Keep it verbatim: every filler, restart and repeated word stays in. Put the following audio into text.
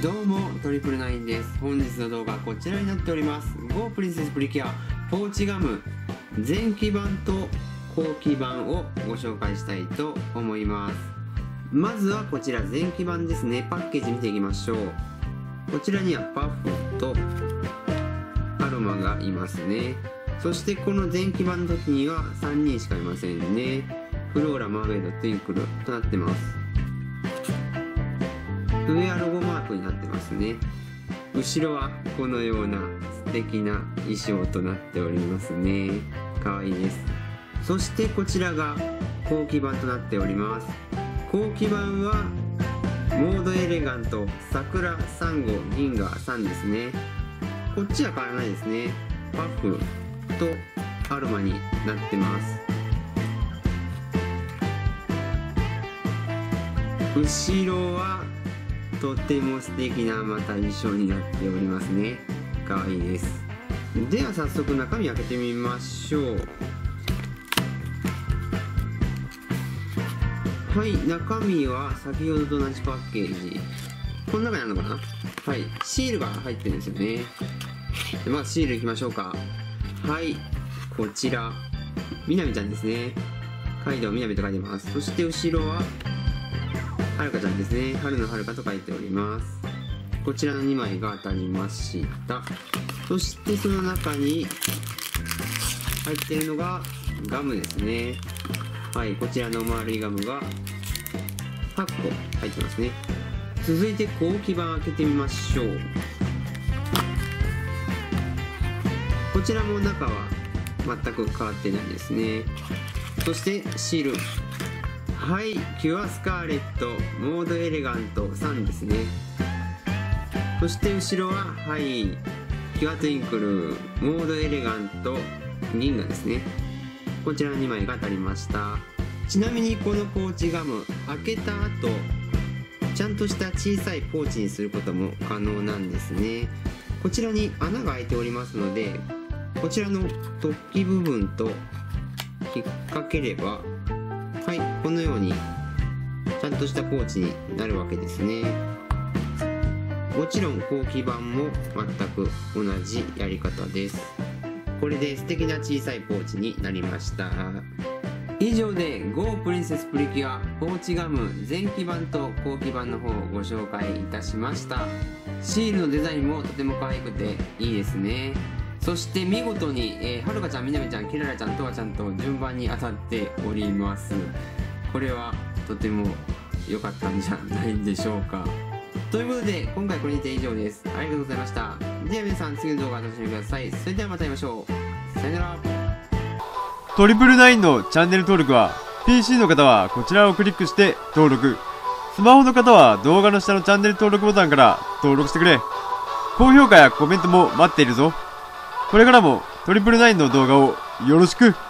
どうもトリプルナインです。本日の動画はこちらになっております。 Go プリンセスプリキュアポーチガム前期版と後期版をご紹介したいと思います。まずはこちら前期版ですね。パッケージ見ていきましょう。こちらにはパフとアロマがいますね。そしてこの前期版の時にはさんにんしかいませんね。フローラ、マーメイド、トゥインクルとなってます。上はロゴマークになってますね。後ろはこのような素敵な衣装となっておりますね。かわいいです。そしてこちらが後期版となっております。後期版はモードエレガント、桜、サンゴ、銀河さんですね。こっちは変わらないですね。パフとアロマになってます。後ろはとても素敵なまた衣装になっておりますね。かわいいです。では早速中身開けてみましょう。はい、中身は先ほどと同じパッケージ。この中にあるのかな。はい、シールが入ってるんですよね。でまずシールいきましょうか。はい、こちらみなみちゃんですね。カイドウみなみと書いてます。そして後ろははるかちゃんですね。春のはるかと書いております。こちらのにまいが当たりました。そしてその中に入っているのがガムですね。はい、こちらの丸いガムがはっこ入ってますね。続いて後期版開けてみましょう。こちらも中は全く変わってないですね。そしてシール、はい、キュアスカーレット、モードエレガントさんですね。そして後ろは、はい、キュアトゥインクル、モードエレガント、銀河ですね。こちらのにまいが当たりました。ちなみにこのポーチガム、開けた後、ちゃんとした小さいポーチにすることも可能なんですね。こちらに穴が開いておりますので、こちらの突起部分と引っ掛ければ、はい、このようにちゃんとしたポーチになるわけですね。もちろん後期版も全く同じやり方です。これで素敵な小さいポーチになりました。以上で Go プリンセスプリキュアポーチガム前期版と後期版の方をご紹介いたしました。シールのデザインもとても可愛くていいですね。そして見事に、えー、はるかちゃん、みなみちゃん、きららちゃん、とわちゃんと順番に当たっております。これはとても良かったんじゃないでしょうか。ということで今回これにて以上です。ありがとうございました。では皆さん次の動画をお楽しみください。それではまた会いましょう。さよなら。 トリプルナインのチャンネル登録は ピーシー の方はこちらをクリックして登録、スマホの方は動画の下のチャンネル登録ボタンから登録してくれ。高評価やコメントも待っているぞ。これからもトリプルナインの動画をよろしく。